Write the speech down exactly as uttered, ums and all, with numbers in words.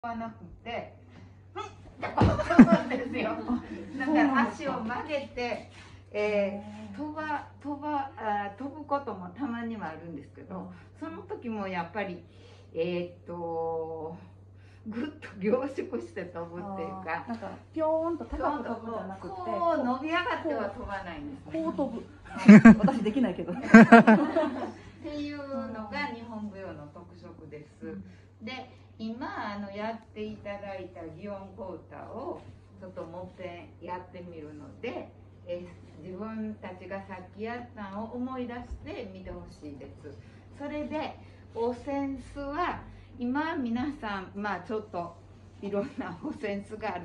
はなくて、うんってこう飛ぶんですよ。だから足を曲げて、えー、飛ば飛ばあ飛ぶこともたまにはあるんですけど、その時もやっぱりえー、っとぐっと凝縮して飛ぶっていうか、 なんかピョーンと高く飛ぶじゃなくて、 こう伸び上がっては飛ばないんです、ね、 こう飛ぶ。私できないけど。 っていうのが日本舞踊の特色です。で、今あのやっていただいた祇園小唄をちょっともっぺんやってみるので、え自分たちがさっきやったのを思い出して見てほしいです。それでお扇子は今皆さんまあちょっといろんなお扇子がある